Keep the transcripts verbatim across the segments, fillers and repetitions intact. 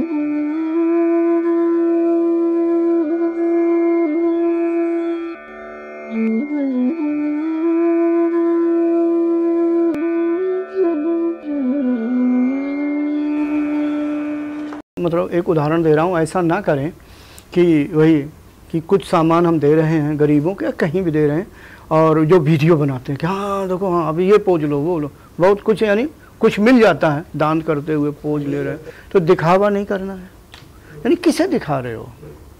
मतलब एक उदाहरण दे रहा हूँ, ऐसा ना करें कि वही कि कुछ सामान हम दे रहे हैं गरीबों के, कहीं भी दे रहे हैं, और जो वीडियो बनाते हैं कि हाँ देखो हाँ अभी ये पोज लो वो लो, बहुत कुछ यानी कुछ मिल जाता है दान करते हुए पोज ले रहे हैं, तो दिखावा नहीं करना है। यानी किसे दिखा रहे हो?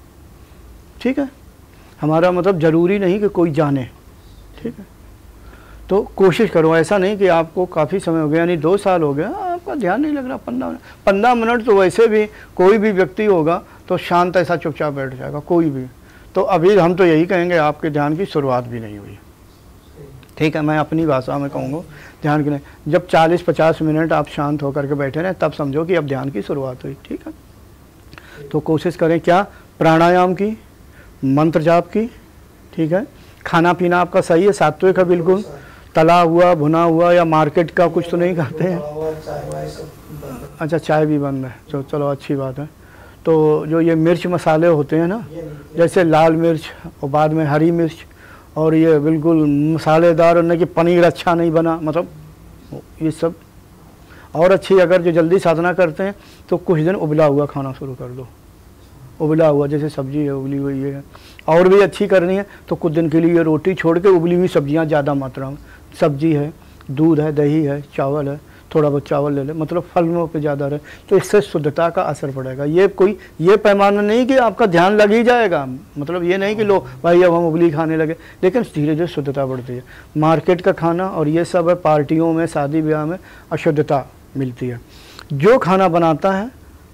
ठीक है, हमारा मतलब ज़रूरी नहीं कि कोई जाने, ठीक है। तो कोशिश करो, ऐसा नहीं कि आपको काफ़ी समय हो गया यानी दो साल हो गया आपका ध्यान नहीं लग रहा, पंद्रह मिनट पंद्रह मिनट तो वैसे भी कोई भी व्यक्ति होगा तो शांत ऐसा चुपचाप बैठ जाएगा कोई भी। तो अभी हम तो यही कहेंगे आपके ध्यान की शुरुआत भी नहीं हुई, ठीक है। मैं अपनी भाषा में कहूँगा ध्यान की नहीं, जब चालीस पचास मिनट आप शांत होकर के बैठे रहें तब समझो कि अब ध्यान की शुरुआत हुई, ठीक है। तो कोशिश करें क्या, प्राणायाम की, मंत्र जाप की, ठीक है। खाना पीना आपका सही है, सात्विक है बिल्कुल, तला हुआ भुना हुआ या मार्केट का कुछ तो नहीं खाते हैं? अच्छा, चाय भी बंद है, तो चलो अच्छी बात है। तो जो ये मिर्च मसाले होते हैं ना, जैसे लाल मिर्च और बाद में हरी मिर्च, और ये बिल्कुल मसालेदार, और कि पनीर अच्छा नहीं बना, मतलब ये सब। और अच्छी अगर जो जल्दी साधना करते हैं तो कुछ दिन उबला हुआ खाना शुरू कर दो, उबला हुआ जैसे सब्जी है उबली हुई है। और भी अच्छी करनी है तो कुछ दिन के लिए रोटी छोड़ के उबली हुई सब्जियां ज़्यादा मात्रा में, सब्जी है, दूध है, दही है, चावल है, थोड़ा बहुत चावल ले ले, मतलब फलों पे ज़्यादा रहे, तो इससे शुद्धता का असर पड़ेगा। ये कोई ये पैमाना नहीं कि आपका ध्यान लग ही जाएगा, मतलब ये नहीं कि लो भाई अब हम उबली खाने लगे, लेकिन धीरे धीरे शुद्धता बढ़ती है। मार्केट का खाना और ये सब है, पार्टियों में शादी ब्याह में अशुद्धता मिलती है। जो खाना बनाता है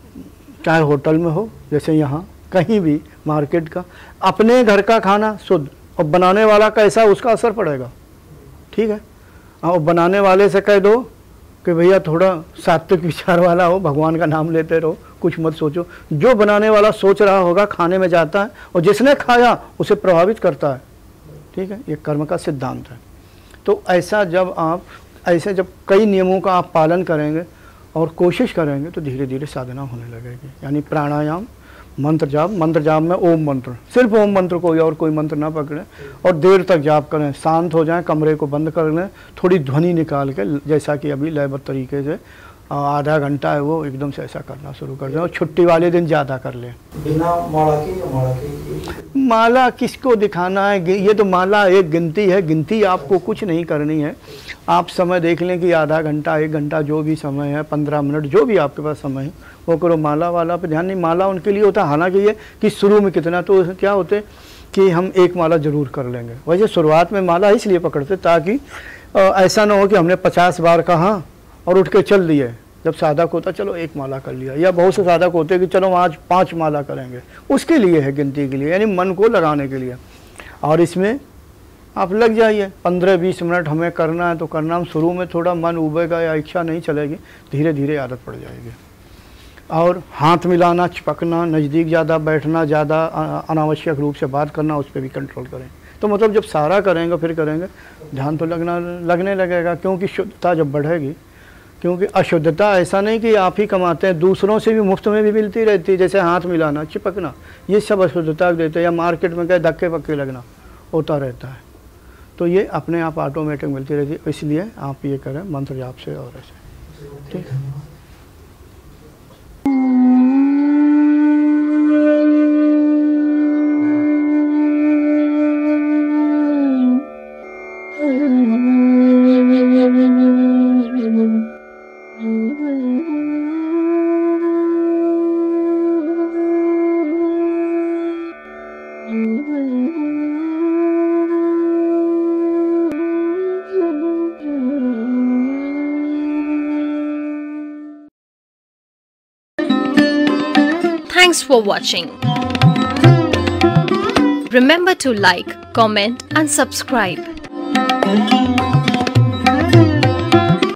चाहे होटल में हो, जैसे यहाँ कहीं भी मार्केट का, अपने घर का खाना शुद्ध, और बनाने वाला कैसा उसका असर पड़ेगा, ठीक है। और बनाने वाले से कह दो कि भैया थोड़ा सात्विक विचार वाला हो, भगवान का नाम लेते रहो, कुछ मत सोचो। जो बनाने वाला सोच रहा होगा खाने में जाता है, और जिसने खाया उसे प्रभावित करता है, ठीक है। ये कर्म का सिद्धांत है। तो ऐसा जब आप ऐसे जब कई नियमों का आप पालन करेंगे और कोशिश करेंगे तो धीरे धीरे साधना होने लगेगी। यानी प्राणायाम, मंत्र जाप, मंत्र जाप में ओम मंत्र, सिर्फ ओम मंत्र, कोई और कोई मंत्र ना पकड़ें, और देर तक जाप करें, शांत हो जाएं, कमरे को बंद कर लें, थोड़ी ध्वनि निकाल के, जैसा कि अभी लयबद्ध तरीके से आधा घंटा है वो एकदम से ऐसा करना शुरू कर दें, और छुट्टी वाले दिन ज़्यादा कर लें। बिना माला की माला की माला किसको दिखाना है, ये तो माला एक गिनती है, गिनती आपको कुछ नहीं करनी है। आप समय देख लें कि आधा घंटा, एक घंटा, जो भी समय है, पंद्रह मिनट, जो भी आपके पास समय है वो करो। माला वाला पे ध्यान नहीं, माला उनके लिए होता है, हालांकि ये कि शुरू में कितना, तो क्या होते कि हम एक माला जरूर कर लेंगे। वैसे शुरुआत में माला इसलिए पकड़ते ताकि ऐसा ना हो कि हमने पचास बार कहा और उठ के चल दिए। जब साधक होता चलो एक माला कर लिया, या बहुत से साधक होते कि चलो आज पाँच माला करेंगे, उसके लिए है, गिनती के लिए, यानी मन को लगाने के लिए। और इसमें आप लग जाइए, पंद्रह बीस मिनट हमें करना है तो करना। हम शुरू में थोड़ा मन उबेगा या इच्छा नहीं चलेगी, धीरे धीरे आदत पड़ जाएगी। और हाथ मिलाना, चिपकना, नज़दीक ज़्यादा बैठना, ज़्यादा अनावश्यक रूप से बात करना, उस पर भी कंट्रोल करें। तो मतलब जब सारा करेंगे फिर करेंगे, ध्यान तो लगना लगने लगेगा, क्योंकि शुद्धता जब बढ़ेगी। क्योंकि अशुद्धता ऐसा नहीं कि आप ही कमाते हैं, दूसरों से भी मुफ्त में भी मिलती रहती है, जैसे हाथ मिलाना, चिपकना, ये सब अशुद्धता देते हैं। या मार्केट में कहे धक्के पक्के लगना होता रहता है, तो ये अपने आप ऑटोमेटिक मिलती रहती है। इसलिए आप ये करें मंत्र जाप से और ऐसे, ठीक है। Thanks for watching. Remember to like, comment and subscribe.